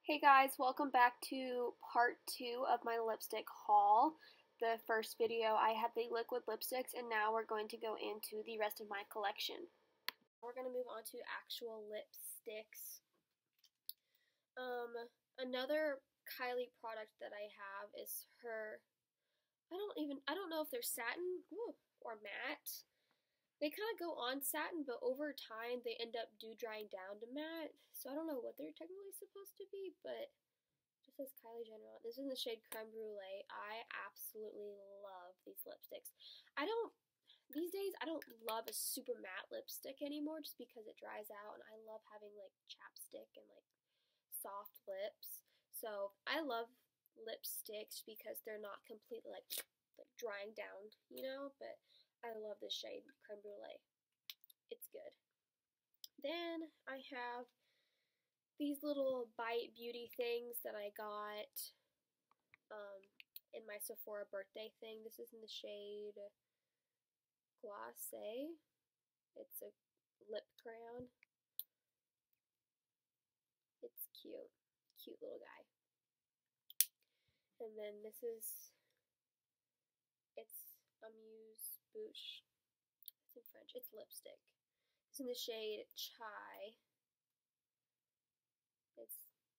Hey guys, welcome back to part 2 of my lipstick haul. The first video I had the liquid lipsticks, and now we're going to go into the rest of my collection. We're going to move on to actual lipsticks. Another Kylie product that I have is her, I don't know if they're satin or matte. They kind of go on satin, but over time they end up drying down to matte. So I don't know what they're technically supposed to be, but just says Kylie Jenner. This is in the shade Creme Brulee. I absolutely love these lipsticks. These days, I don't love a super matte lipstick anymore just because it dries out, and I love having like chapstick and like soft lips. So I love lipsticks because they're not completely like drying down, you know, but I love this shade, Creme Brulee. It's good. Then I have these little Bite Beauty things that I got in my Sephora birthday thing. This is in the shade Glacé. It's a lip crayon. It's cute. Cute little guy. And then this is, it's Amuse Bouche. It's in French. It's lipstick. It's in the shade Chai. It's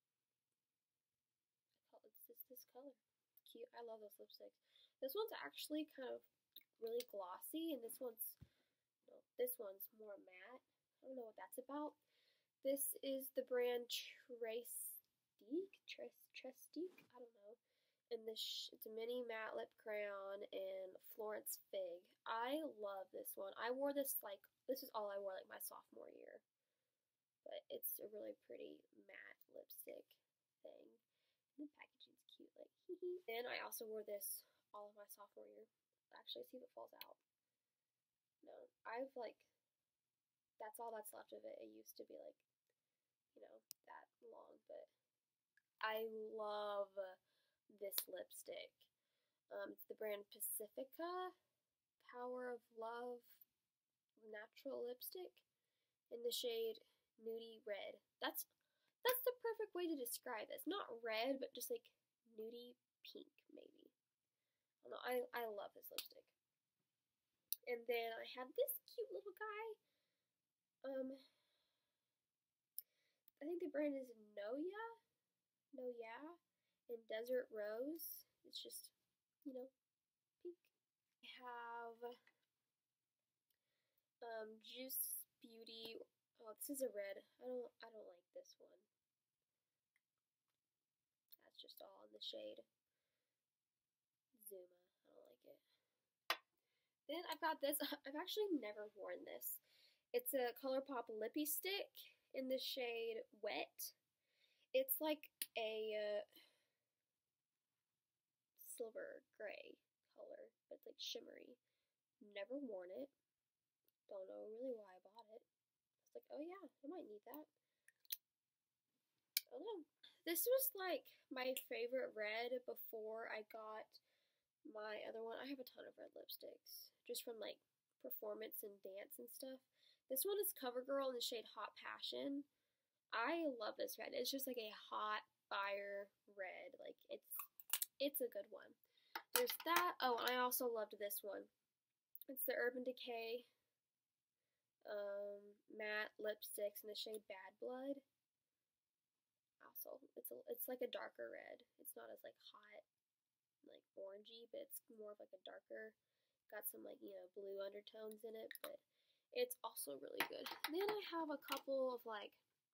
this color. It's cute. I love those lipsticks. This one's actually kind of really glossy, and this one's more matte. I don't know what that's about. This is the brand Trestique, I don't know. And it's a mini matte lip crayon in Florence Fig. I love this one. I wore this this is all I wore like my sophomore year. But it's a really pretty matte lipstick thing. And the packaging's cute, like hee hee. Then I also wore this all of my sophomore year. Actually, see if it falls out. No, that's all that's left of it. It used to be like, that long, but I love this lipstick. It's the brand Pacifica Power of Love Natural Lipstick in the shade Nudie Red. That's the perfect way to describe this. Not red, but just like nudie pink, maybe. I don't know. I love this lipstick. And then I have this cute little guy. I think the brand is Noya in Desert Rose. It's just, pink. I have Juice Beauty. Oh, this is a red. I don't like this one. That's just all in the shade Zuma. I don't like it. Then I've got this. I've actually never worn this. It's a ColourPop Lippy Stick in the shade Wet. It's like a silver gray color, but it's like shimmery. Never worn it. Don't know really why I bought it. I was like, oh yeah, I might need that. I don't know. This was like my favorite red before I got my other one. I have a ton of red lipsticks, just from like performance and dance and stuff. This one is CoverGirl in the shade Hot Passion. I love this red. It's just like a hot fire red. Like it's a good one. There's that. Oh, I also loved this one. It's the Urban Decay matte lipsticks in the shade Bad Blood. Also, it's like a darker red. It's not as like hot, like orangey, but it's more of like a darker. Got some like blue undertones in it, but it's also really good. Then I have a couple of like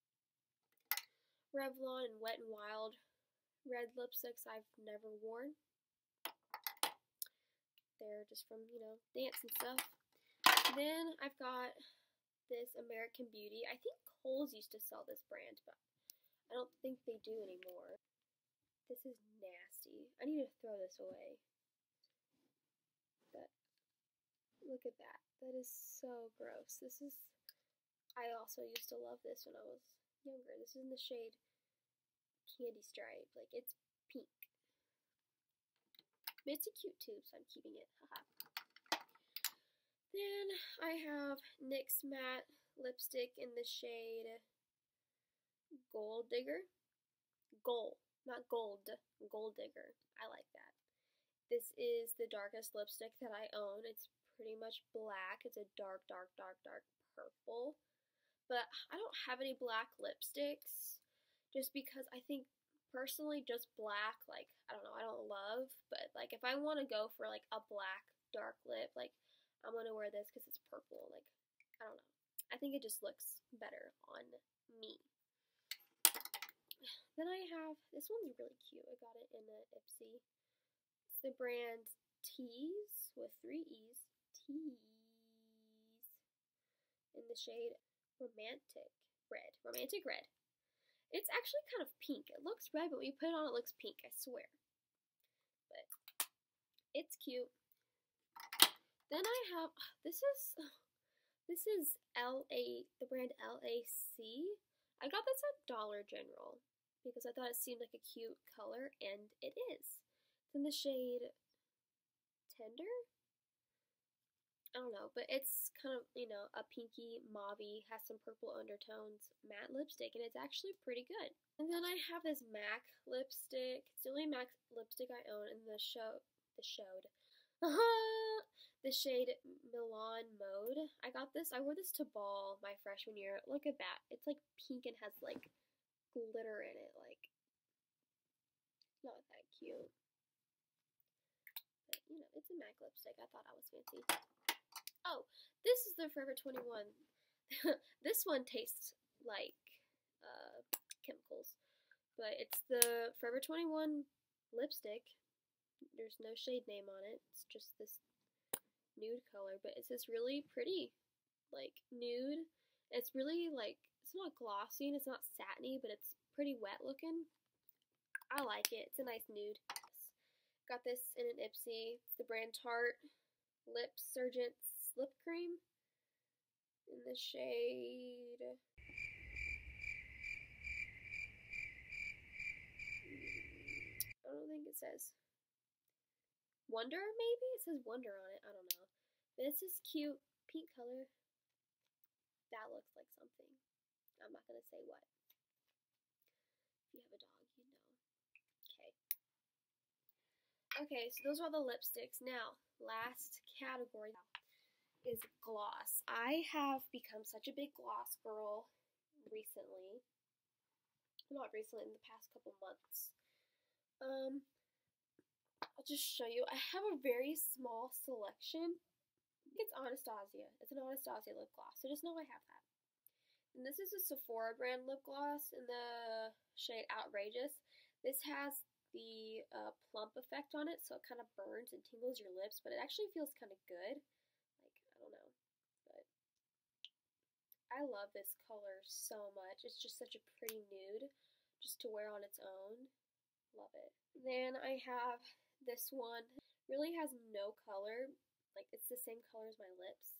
Revlon and Wet n Wild red lipsticks I've never worn. They're just from, dance and stuff. Then I've got this American Beauty. I think Kohl's used to sell this brand, but I don't think they do anymore. This is nasty. I need to throw this away. But look at that. That is so gross. I also used to love this when I was younger. This is in the shade Candy Stripe. Like, it's pink. But it's a cute tube, so I'm keeping it. Haha. Then I have NYX matte lipstick in the shade Gold Digger. Gold, not gold, Gold Digger. I like that. This is the darkest lipstick that I own. It's pretty much black. It's a dark, dark, dark, dark purple. But I don't have any black lipsticks just because I think personally just black, like, I don't know, I don't love, but like if I want to go for like a black dark lip, like I'm going to wear this because it's purple. Like, I don't know. I think it just looks better on me. Then I have, this one's really cute. I got it in an Ipsy. It's the brand Tease with 3 E's. Tease. In the shade Romantic Red. Romantic Red. It's actually kind of pink. It looks red, but when you put it on, it looks pink, I swear. But it's cute. Then I have, this is the brand LAC. I got this at Dollar General because I thought it seemed like a cute color, and it is. It's in the shade Tender? I don't know, but it's kind of, a pinky, mauvey, has some purple undertones matte lipstick, and it's actually pretty good. And then I have this MAC lipstick. It's the only MAC lipstick I own in the shade Milan Mode. I got this, I wore this to ball my freshman year. Look at that. It's like pink and has like glitter in it, like, not that cute. But, it's a MAC lipstick. I thought I was fancy. Oh, this is the Forever 21. This one tastes like chemicals, but it's the Forever 21 lipstick. There's no shade name on it. It's just this nude color, but it's this really pretty, like, nude. It's really, like, it's not glossy and it's not satiny, but it's pretty wet looking. I like it. It's a nice nude. Got this in an Ipsy. It's the brand Tarte Lip Surgence Lip Cream in the shade I don't think it says Wonder, maybe? It says Wonder on it. I don't know. But it's this cute pink color. That looks like something. I'm not going to say what. If you have a dog, you know. Okay. Okay, so those are all the lipsticks. Now, last category is gloss. I have become such a big gloss girl recently. Not recently, in the past couple months. I'll just show you. I have a very small selection. It's Anastasia. It's an Anastasia lip gloss, so just know I have that. And this is a Sephora brand lip gloss in the shade Outrageous. This has the plump effect on it, so it kind of burns and tingles your lips, but it actually feels kind of good. Like, I don't know, but I love this color so much. It's just such a pretty nude just to wear on its own. Love it. Then I have this one. Really has no color. Like, it's the same color as my lips.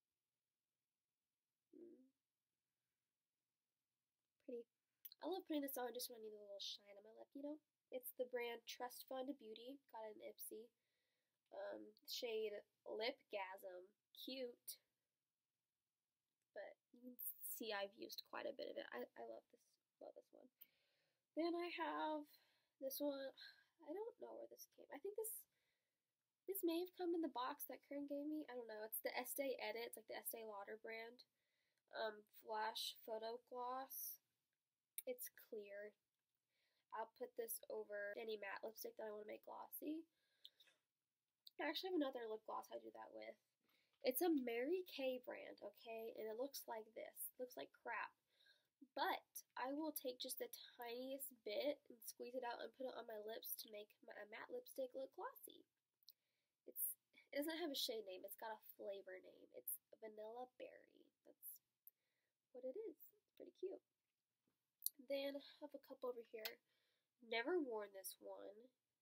Pretty. I love putting this on just when I need a little shine on my lip, It's the brand Trust Fund Beauty. Got it in Ipsy. Shade Lipgasm. Cute. But you can see I've used quite a bit of it. I love this. Love this one. Then I have this one. I don't know where this came. I think this may have come in the box that Karen gave me. I don't know. It's the Estee Edit. It's like the Estee Lauder brand. Flash Photo Gloss. It's clear. I'll put this over any matte lipstick that I want to make glossy. I actually have another lip gloss I do that with. It's a Mary Kay brand, okay? And it looks like this. It looks like crap. But I will take just the tiniest bit and squeeze it out and put it on my lips to make my matte lipstick look glossy. It doesn't have a shade name. It's got a flavor name. It's Vanilla Berry. That's what it is. It's pretty cute. Then I have a couple over here. Never worn this one.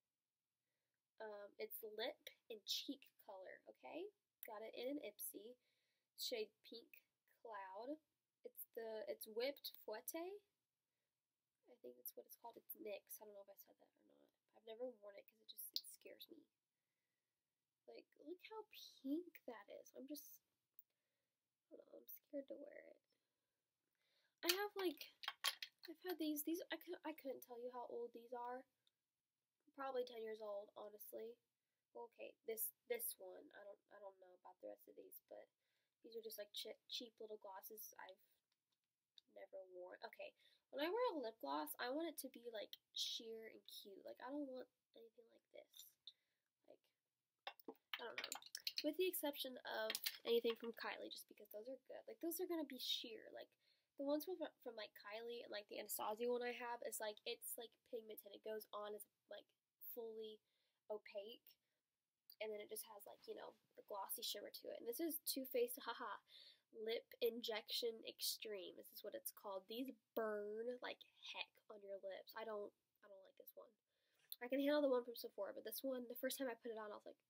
It's lip and cheek color, okay? Got it in an Ipsy. Shade Pink Cloud. It's Whipped Fouette. I think that's what it's called. It's NYX. I don't know if I said that or not. I've never worn it because it scares me. Like, look how pink that is. I don't know, I'm scared to wear it. I have, like, I've had these. I couldn't tell you how old these are. Probably 10 years old, honestly. Okay, this one. I don't know about the rest of these, but these are just like cheap little glosses I've never worn. Okay, when I wear a lip gloss, I want it to be like sheer and cute. Like I don't want anything like this. Like I don't know. With the exception of anything from Kylie, just because those are good. Like those are gonna be sheer. Like the ones from like Kylie and like the Anastasia one I have is like it's like pigmented. It goes on as like fully opaque, and then it just has like the glossy shimmer to it. And this is Too Faced, haha, Lip Injection Extreme. This is what it's called. These burn like heck on your lips. I don't like this one. I can handle the one from Sephora, but this one, the first time I put it on, I was like,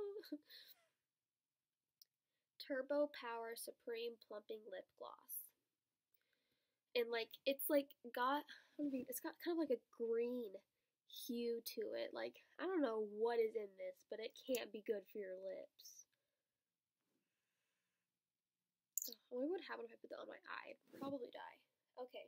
Turbo Power Supreme Plumping Lip Gloss. And like it's like got it's got kind of like a green hue to it. Like I don't know what is in this, but it can't be good for your lips. I wonder what happened if I put that on my eye. I'd probably die. Okay.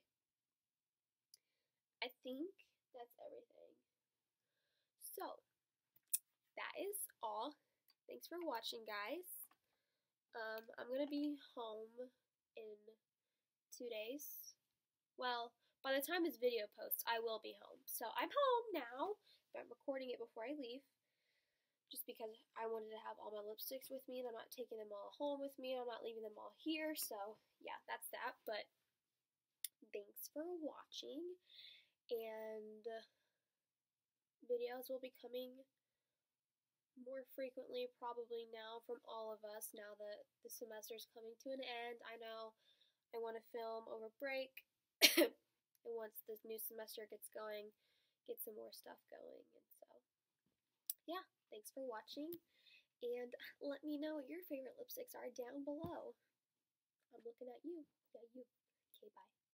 I think that's everything. So, that is all. Thanks for watching, guys. I'm gonna be home in 2 days. Well, by the time this video posts, I will be home. So I'm home now, but I'm recording it before I leave. Just because I wanted to have all my lipsticks with me, and I'm not taking them all home with me, and I'm not leaving them all here. So yeah, that's that. But thanks for watching, and videos will be coming more frequently probably now from all of us now that the semester's coming to an end. I know I want to film over break, and once this new semester gets going, get some more stuff going. And so, yeah, thanks for watching, and let me know what your favorite lipsticks are down below. I'm looking at you. Yeah, you. Okay, bye.